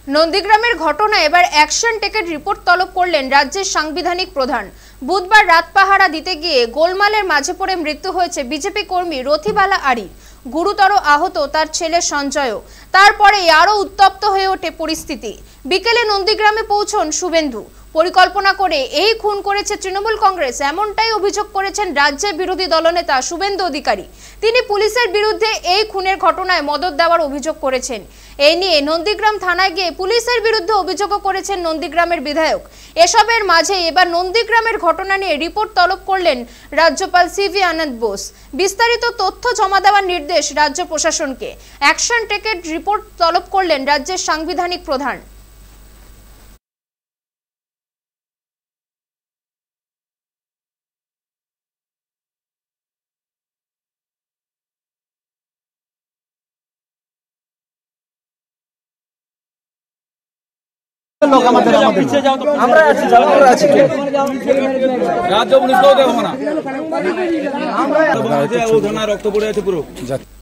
নন্দীগ্রামের ঘটনা এবার অ্যাকশন টেকের রিপোর্ট তলব করলেন রাজ্যের সাংবিধানিক প্রধান। বুধবার রাত পাহারা দিতে গিয়ে গোলমালের মাঝে পড়ে মৃত্যু হয়েছে বিজেপি কর্মী রথিবালা আরি। গুরুতর আহত তার ছেলে সঞ্জয়ও। তারপরে আরও উত্তপ্ত হয়ে ওঠে পরিস্থিতি। বিকেলে নন্দীগ্রামে পৌঁছন শুভেন্দু। পরিকল্পনা করে এই খুন করেছে তৃণমূল কংগ্রেস, এমনটাই অভিযোগ করেছেন রাজ্যের বিরোধী দলনেতা শুভেন্দু অধিকারী। তিনি পুলিশের বিরুদ্ধে এই খুনের ঘটনায় মদদ দেওয়ার অভিযোগ করেছেন। এই নিয়ে নন্দীগ্রাম থানায় গিয়ে পুলিশের বিরুদ্ধে অভিযোগও করেছেন নন্দীগ্রামের বিধায়ক। এসবের মাঝে এবার নন্দীগ্রামের ঘটনা নিয়ে রিপোর্ট তলব করলেন রাজ্যপাল সিভি আনন্দ বোস। বিস্তারিত তথ্য জমা দেওয়ার নির্দেশ রাজ্য প্রশাসনকে। অ্যাকশন টেকের রিপোর্ট তলব করলেন রাজ্যের সাংবিধানিক প্রধান। রক্ত পড়ে আছে পুরো।